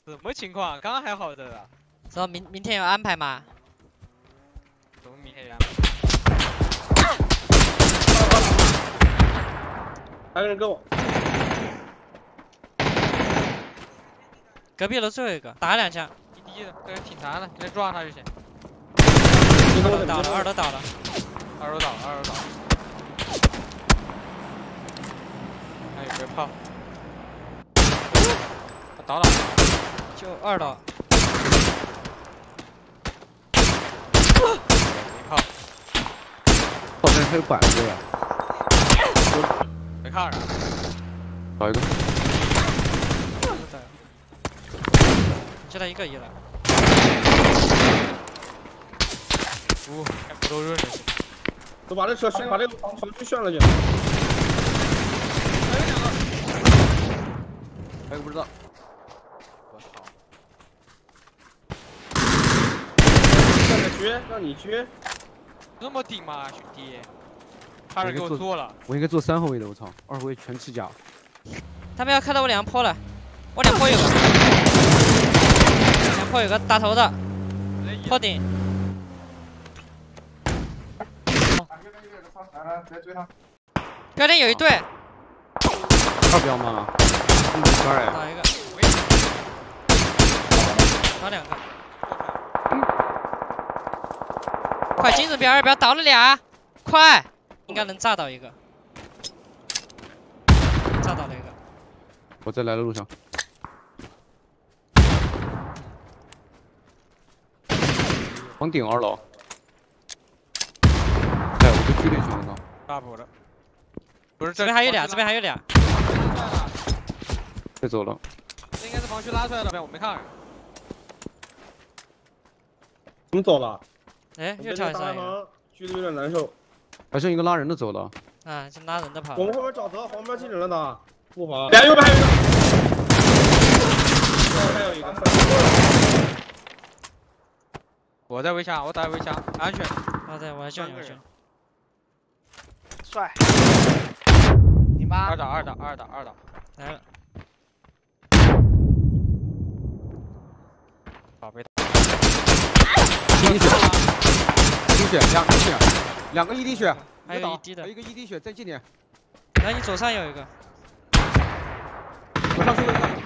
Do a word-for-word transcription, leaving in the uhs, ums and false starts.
什么情况？刚刚还好的啊。 知道明明天有安排吗？ 怎么明天有安排？ 还有人跟我。 隔壁楼最后一个，打两枪。 一滴的，这人挺残的，直接抓他就行。 二楼倒了，二楼倒了， 二楼倒了，二楼倒了。还有个炮。倒了。 就二楼。 炮， 后面还有板子呀！ 没看着。 找一个。 就他一个一了。 呜，还不够润的。 都把这车旋，把这个房区旋了去。还有两个。 还有不知道。 我操！ 让你去，让你去。 那么顶吗，兄弟？差点给我做了。 我应该做三后卫的，我操，二后卫全吃甲。 他们要开到我两坡了，我两坡有个，两坡有个打头的，坡顶。标点有一队。 二标吗？嗯，当然。 打一个。打两个。 快，金子标二标倒了俩，快，应该能炸到一个，炸到了一个。 我在来的路上。往顶二楼。哎，我被狙进去了，操！ 大补的。不是， 这边还有俩，这边还有俩。 被走了。 这应该是防区拉出来的，我没看。 怎么走了？ 哎，又跳上一个， 狙的有点难受。 还剩一个拉人的走了。 啊，是拉人的跑。 我们后面沼泽，黄边进人了呢，不跑。俩右边还有一个，右边还有一个。 我在围墙，我打围墙，安全。 啊，对，我还救你，我救你。 帅！你妈！ 二打二打二打二打， 来了。 宝贝。 一滴血，一滴血，两个血，两个一滴血， 还有一滴的， 还有一个一滴血，再近点。 然后你左上有一个， 我上去了。